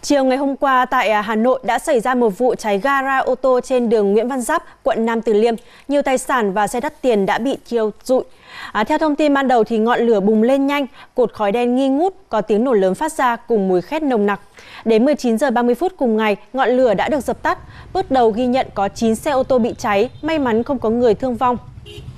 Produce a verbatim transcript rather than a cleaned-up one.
Chiều ngày hôm qua tại Hà Nội đã xảy ra một vụ cháy gara ô tô trên đường Nguyễn Văn Giáp, quận Nam Từ Liêm. Nhiều tài sản và xe đắt tiền đã bị thiêu rụi. À, theo thông tin ban đầu thì ngọn lửa bùng lên nhanh, cột khói đen nghi ngút, có tiếng nổ lớn phát ra cùng mùi khét nồng nặc. Đến mười chín giờ ba mươi phút cùng ngày, ngọn lửa đã được dập tắt. Bước đầu ghi nhận có chín xe ô tô bị cháy, may mắn không có người thương vong.